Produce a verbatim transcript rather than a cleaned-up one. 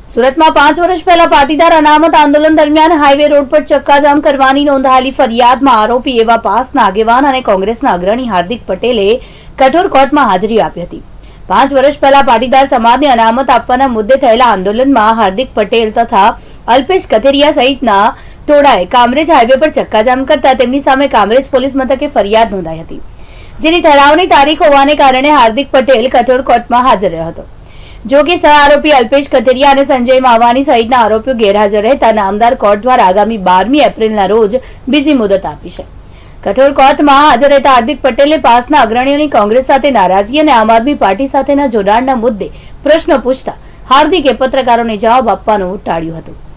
सूरत में पांच वर्ष पहला पाटीदार अनामत आंदोलन दरमियान हाईवे रोड पर चक्काजाम करवानी नोंधाયેલી फरियादમાં आरोपी एवा पासना આગેવાન અને કોંગ્રેસના અગ્રણી હાર્દિક પટેલે કઠોર કોર્ટમાં હાજરી આપી હતી। पांच वर्ष पहला पाटीदार समाजने अनामत आपवाना मुद्दे थयेला आंदोलનમાં हार्दिक पटेल तथा अल्पेश कथेरिया सहितना टोळाए कामरेज हाईवे पर चक्काजाम करता તેમની સામે कामरेज पोलीस मथके फरियाद नोंधाई હતી, જેની ઠરાવની તારીખ હોવાને કારણે हार्दिक पटेल कठोर कोर्टમાં हाजर રહ્યો હતો। जो कि सह आरोपी अल्पेश कथेरिया और संजय मावानी सहित आरोपीओ गैरहाजर रहता नामदार कोर्ट द्वारा आगामी बारमी एप्रिल रोज बीजी मुदत आपी है। कठोर कोर्ट में हाजर रहता हार्दिक पटेले पासना अग्रणीओनी कांग्रेस साथे नाराजगी और आम आदमी पार्टी साथेना जोडाणना मुद्दे प्रश्न पूछता हार्दिके पत्रकारों ने जवाब आपवानुं टाळ्युं हतुं।